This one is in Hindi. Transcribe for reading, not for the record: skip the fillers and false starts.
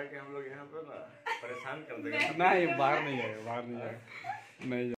आके हम लोग यहाँ पे ना परेशान कर देंगे। नहीं बाहर नहीं जाएगा, बाहर नहीं जाएगा, नहीं